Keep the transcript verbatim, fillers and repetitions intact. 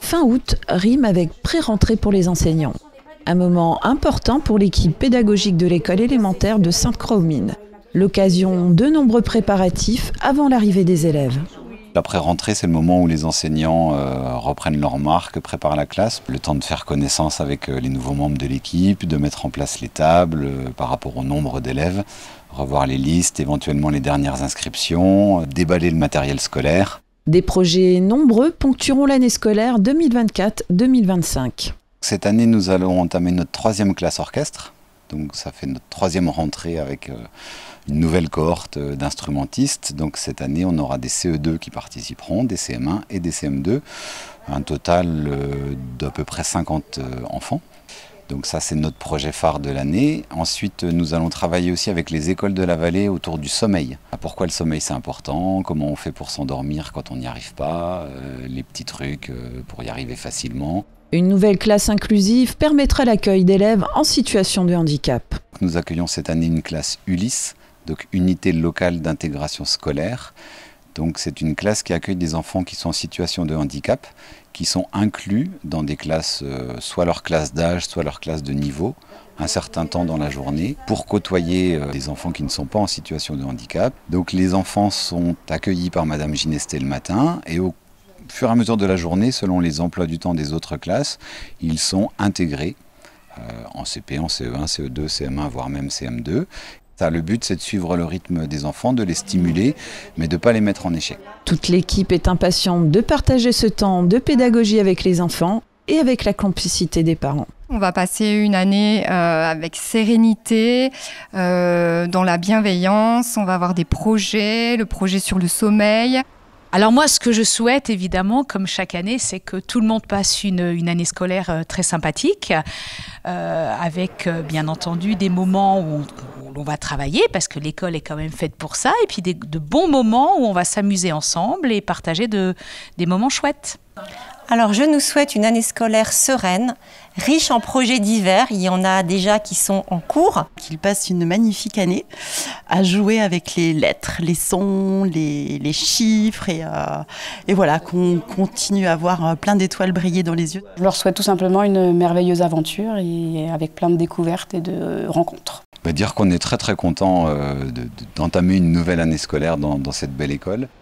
Fin août rime avec pré-rentrée pour les enseignants. Un moment important pour l'équipe pédagogique de l'école élémentaire de Sainte-Croix-aux-Mines. L'occasion de nombreux préparatifs avant l'arrivée des élèves. La pré-rentrée, c'est le moment où les enseignants euh, reprennent leurs marques, préparent la classe. Le temps de faire connaissance avec euh, les nouveaux membres de l'équipe, de mettre en place les tables euh, par rapport au nombre d'élèves, revoir les listes, éventuellement les dernières inscriptions, euh, déballer le matériel scolaire. Des projets nombreux ponctueront l'année scolaire deux mille vingt-quatre deux mille vingt-cinq. Cette année, nous allons entamer notre troisième classe orchestre. Donc ça fait notre troisième rentrée avec euh, une nouvelle cohorte euh, d'instrumentistes. Donc cette année, on aura des C E deux qui participeront, des C M un et des C M deux. Un total euh, d'à peu près cinquante euh, enfants. Donc ça, c'est notre projet phare de l'année. Ensuite, nous allons travailler aussi avec les écoles de la vallée autour du sommeil. Pourquoi le sommeil, c'est important? Comment on fait pour s'endormir quand on n'y arrive pas? euh, Les petits trucs euh, pour y arriver facilement. Une nouvelle classe inclusive permettra l'accueil d'élèves en situation de handicap. Nous accueillons cette année une classe ULIS, donc Unité locale d'intégration scolaire. Donc c'est une classe qui accueille des enfants qui sont en situation de handicap, qui sont inclus dans des classes, euh, soit leur classe d'âge, soit leur classe de niveau, un certain temps dans la journée, pour côtoyer euh, des enfants qui ne sont pas en situation de handicap. Donc les enfants sont accueillis par Madame Ginesté le matin et au Au fur et à mesure de la journée, selon les emplois du temps des autres classes, ils sont intégrés euh, en C P, en C E un, C E deux, C M un, voire même C M deux. Ça, le but, c'est de suivre le rythme des enfants, de les stimuler, mais de ne pas les mettre en échec. Toute l'équipe est impatiente de partager ce temps de pédagogie avec les enfants et avec la complicité des parents. On va passer une année euh, avec sérénité, euh, dans la bienveillance. On va avoir des projets, le projet sur le sommeil. Alors moi, ce que je souhaite, évidemment, comme chaque année, c'est que tout le monde passe une, une année scolaire euh, très sympathique, euh, avec, euh, bien entendu, des moments où on, où on va travailler, parce que l'école est quand même faite pour ça, et puis des, de bons moments où on va s'amuser ensemble et partager de, des moments chouettes. Alors, je nous souhaite une année scolaire sereine, riche en projets divers. Il y en a déjà qui sont en cours. Qu'ils passent une magnifique année à jouer avec les lettres, les sons, les, les chiffres et, euh, et voilà, qu'on continue à avoir plein d'étoiles briller dans les yeux. Je leur souhaite tout simplement une merveilleuse aventure et avec plein de découvertes et de rencontres. On va dire qu'on est très très content euh, de, de, d'entamer une nouvelle année scolaire dans, dans cette belle école.